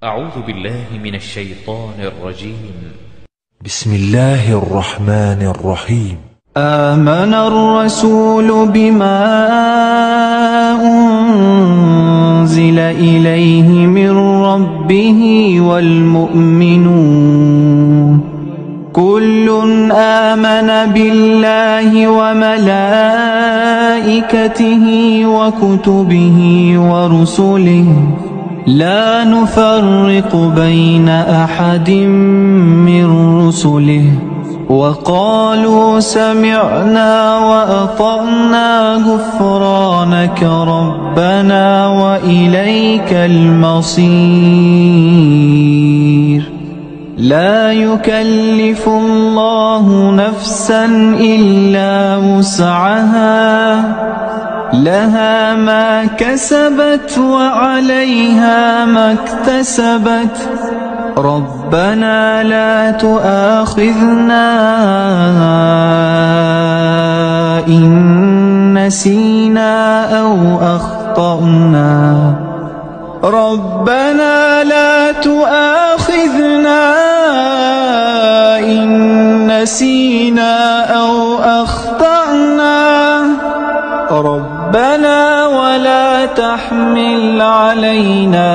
أعوذ بالله من الشيطان الرجيم. بسم الله الرحمن الرحيم. آمن الرسول بما أنزل إليه من ربه والمؤمنون كل آمن بالله وملائكته وكتبه ورسله لا نفرق بين أحد من رسله وقالوا سمعنا وأطعنا غفرانك ربنا وإليك المصير. لا يكلف الله نفسا إلا وسعها لها ما كسبت وعليها ما اكتسبت ربنا لا تؤاخذنا إن نسينا أو أخطأنا ربنا لا تؤاخذنا إن نسينا أو أخطأنا ربنا ولا تحمل علينا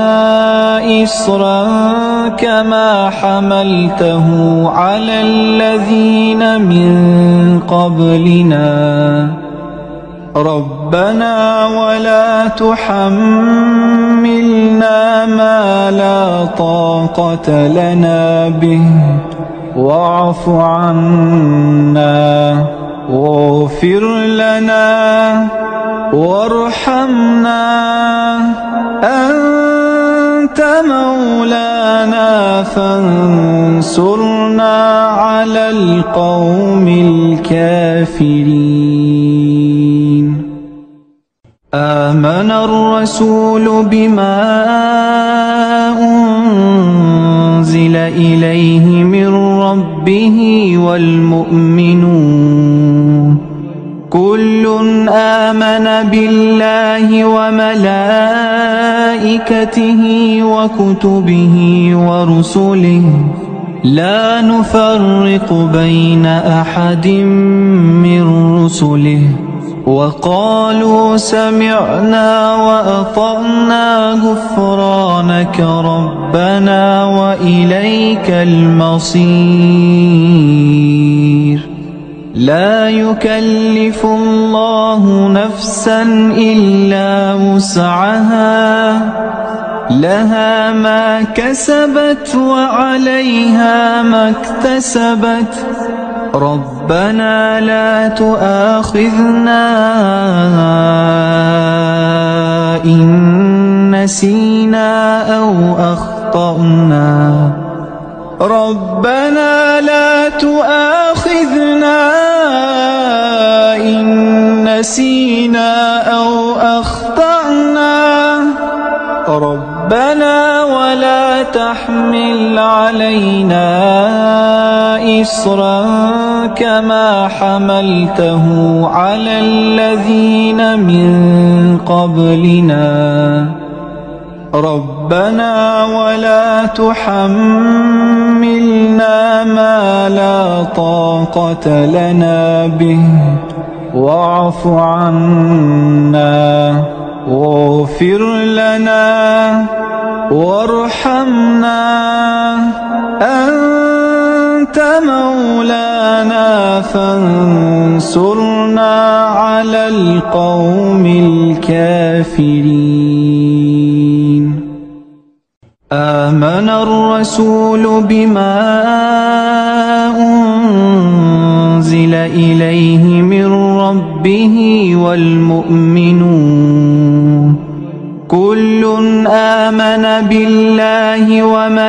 إصرا كما حملته على الذين من قبلنا ربنا ولا تحملنا ما لا طاقة لنا به واعف عنا واغفر لنا وارحمنا أنت مولانا فانصرنا على القوم الكافرين. آمن الرسول بما أنزل إليه من ربه والمؤمنون كل آمن بالله وملائكته وكتبه ورسله لا نفرق بين أحد من رسله وقالوا سمعنا وأطعنا غفرانك ربنا وإليك المصير. لا يكلف الله نفسا إلا وسعها لها ما كسبت وعليها ما اكتسبت ربنا لا تؤاخذنا إن نسينا أو أخطأنا ربنا لا تؤاخذنا إن نسينا أو أخطأنا ربنا ولا تحمل علينا إصرا كما حملته على الذين من قبلنا ربنا ولا تحملنا ما لا طاقة لنا به واعف عنا واغفر لنا وارحمنا أنت مولانا فانصرنا على القوم الكافرين. آمن الرسول بما أنزل إليه من ربه والمؤمنون كل آمن بالله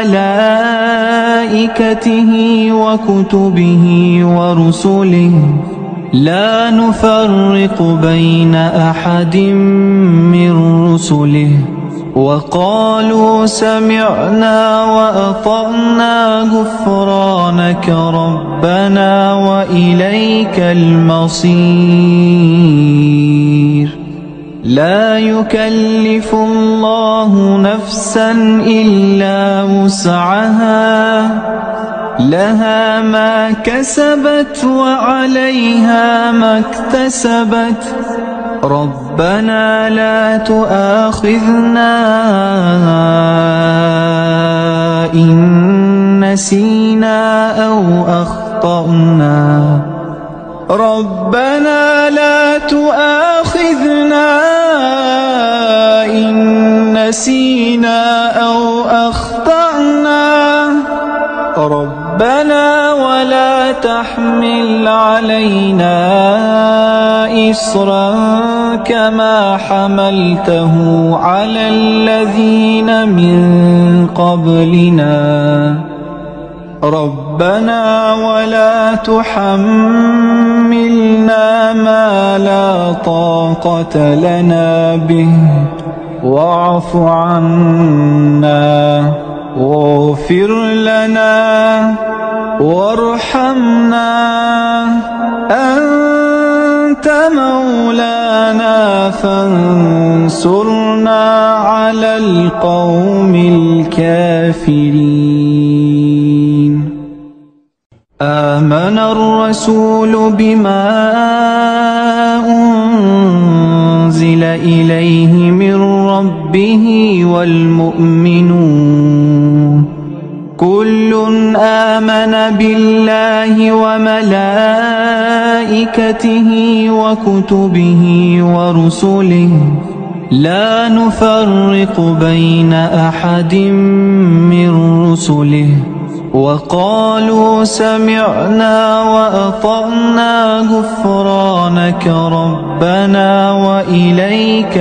وملائكته وكتبه ورسله لا نفرق بين أحد من رسله وقالوا سمعنا وأطعنا غفرانك ربنا وإليك المصير. لا يكلف الله نفسا إلا وسعها لها ما كسبت وعليها ما اكتسبت ربنا لا تؤاخذنا إن نسينا أو أخطأنا ربنا لا تؤاخذنا إن نسينا أو أخطأنا ربنا ولا تحمل علينا إصرا كما حملته على الذين من قبلنا ربنا ولا تحملنا ما لا طاقة لنا به واعف عنا واغفر لنا وارحمنا أنت مولانا فانصرنا على القوم الكافرين آمن الرسول بما أنزل إليه من ربه والمؤمنون كل آمن بالله وملائكته وكتبه ورسله لا نفرق بين أحد من رسله وقالوا سمعنا وأطعنا غفرانك ربنا وإليك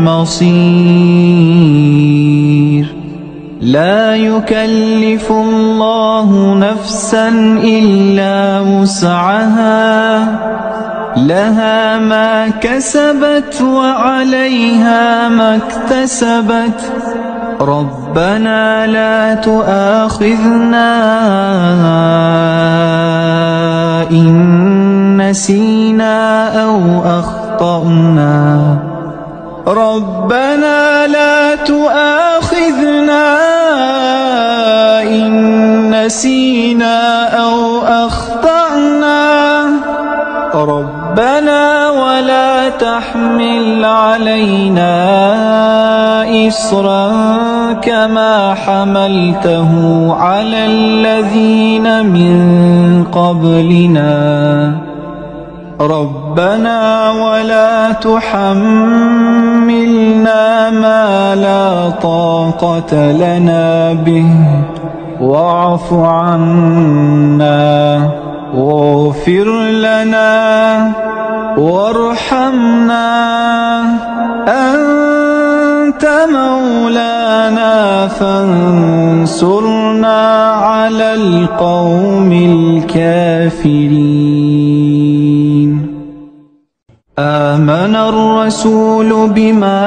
المصير لا يكلف الله نفسا إلا وسعها لها ما كسبت وعليها ما اكتسبت ربنا لا تؤاخذنا إن نسينا أو أخطأنا ربنا لا تؤاخذنا إن نسينا أو أخطأنا ربنا ولا تحمل علينا إصرا كما حملته على الذين من قبلنا ربنا ولا تحملنا ما لا طاقة لنا به واعف عنا واغفر لنا وارحمنا أنت مولانا فانصرنا على القوم الكافرين آمن الرسول بما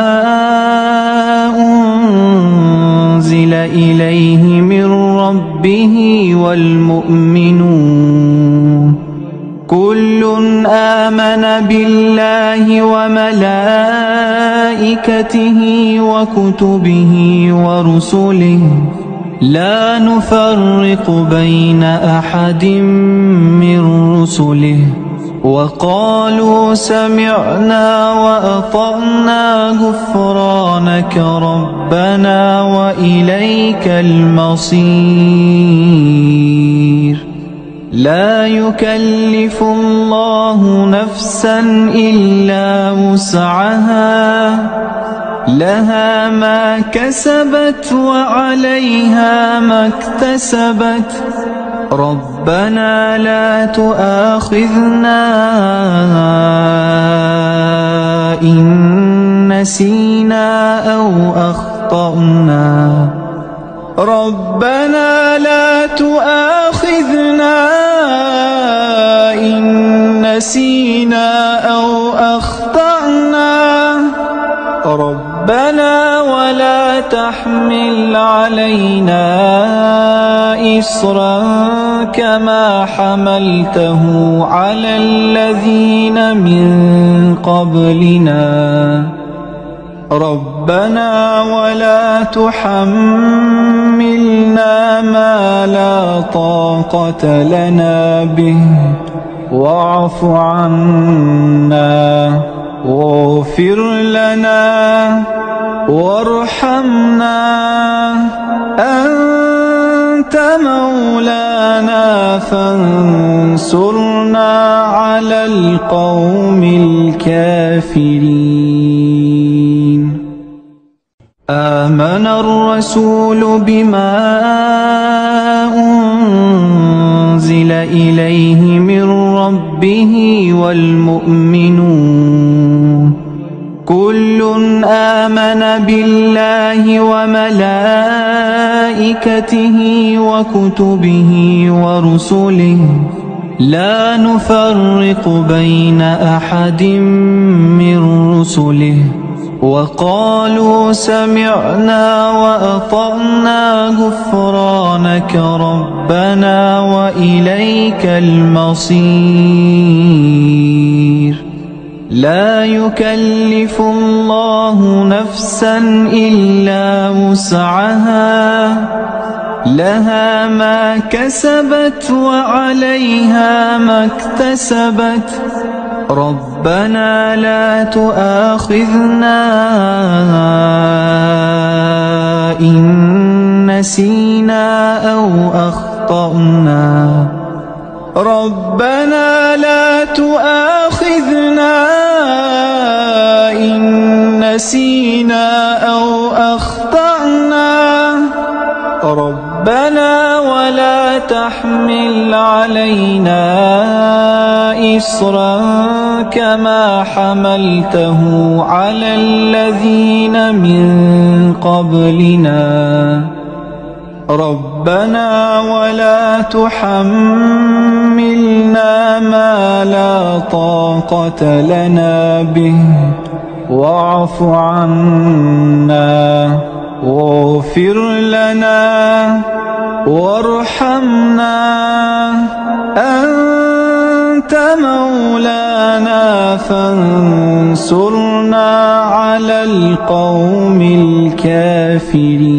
أنزل إليه من ربه والمؤمنون كل آمن بالله وملائكته وكتبه ورسله لا نفرق بين أحد من رسله وقالوا سمعنا وأطعنا غفرانك ربنا وإليك المصير لا يكلف الله نفسا إلا وسعها لها ما كسبت وعليها ما اكتسبت ربنا لا تؤاخذنا إن نسينا أو أخطأنا ربنا لا تؤاخذنا إن نسينا أو أخطأنا ربنا ولا تحمل علينا إصرا كما حملته على الذين من قبلنا ربنا ولا تحملنا ما لا طاقة لنا به واعف عنا واغفر لنا وارحمنا أنت مولانا فانصرنا على القوم الكافرين. آمن الرسول بما أنزل إليه من ربه والمؤمنون كل آمن بالله وملائكته وكتبه ورسله لا نفرق بين أحد من رسله وقالوا سمعنا وأطعنا غفرانك ربنا وإليك المصير. لا يكلف الله نفسا إلا وسعها لها ما كسبت وعليها ما اكتسبت ربنا لا تؤاخذنا إن نسينا أو أخطأنا ربنا لا تؤاخذنا إن نسينا أو أخطأنا ربنا ولا تحمل علينا إصرا كما حملته على الذين من قبلنا ربنا ولا تحملنا ما لا طاقة لنا به واعف عنا واغفر لنا وارحمنا أنت مولانا فانصرنا على القوم الكافرين.